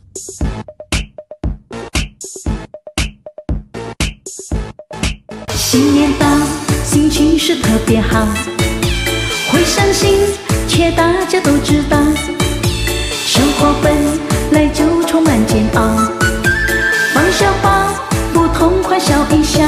新年到，心情是特别好，会伤心，却大家都知道，生活本来就充满煎熬，放小包，不痛快笑一笑。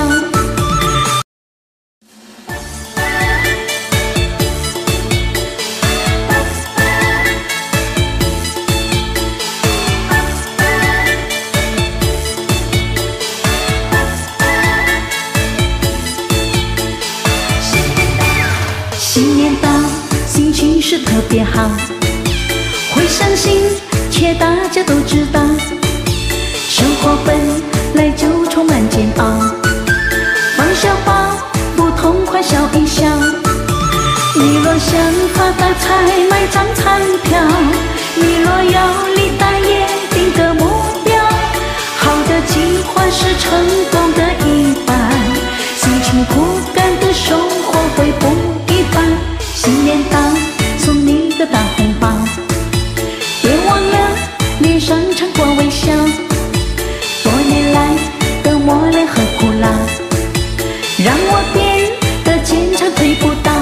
新年到，心情是特别好，会伤心，却大家都知道，生活本来就充满煎熬，放小包，不痛快笑一笑。你若想发大财，买张彩票，你若要离大业，定个目标，好的计划是成功的一半，辛勤苦干的收获会不一般。新年到，送你个大红包，别忘了脸上常挂微笑，多年来的磨练和苦劳，让我变得坚强退不倒。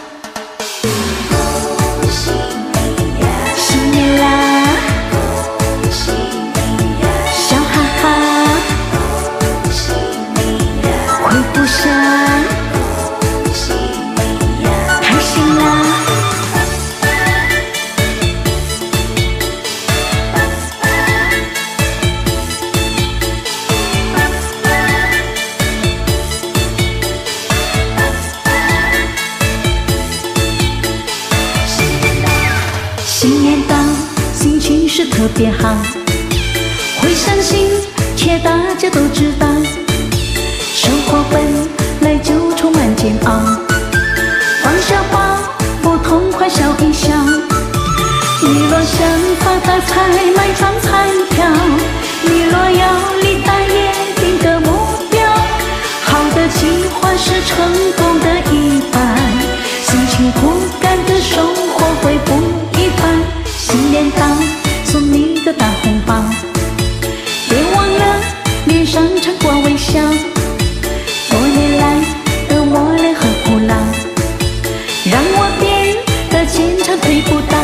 恭喜你呀，新年啦，恭喜你呀，笑哈哈，恭喜你呀，会不想，恭喜你呀，开心啦。新年到，心情是特别好，会伤心，却大家都知道，生活本来就充满煎熬，放小包，不痛快笑一笑。你若想发大财，买张彩票，你若要离大业，定个目标，好的计划是成功的一半，辛勤苦干的收获会不一般。新年到，送你个大红包，别忘了脸上常挂微笑，多年来的磨练和苦劳，让我变得坚强退不倒。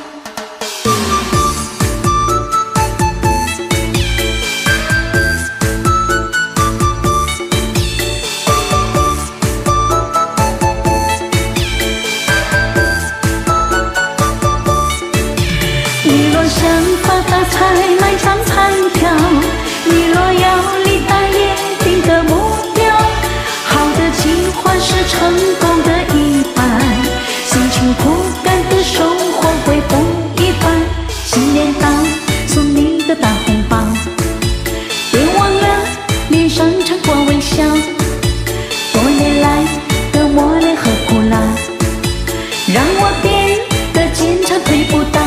你若想发大财，买张彩票，你若要离大业，定个目标，好的计划是成功的一半，辛勤苦干的收获会不一般。新年到，送你个大红包，别忘了脸上常挂微笑，多年来的磨练和苦劳，让我变得坚强退不倒。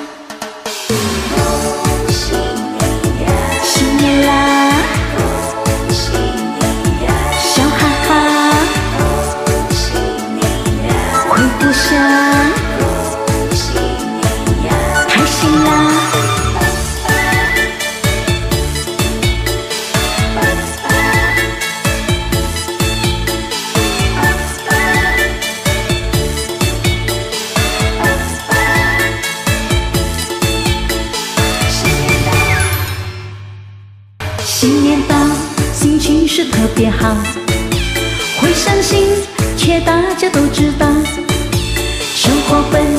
新年啦，恭喜你呀，笑哈哈，恭喜你呀，会不想，恭喜你呀，开心啦。新年到，心情是特别好，会伤心，却大家都知道，生活本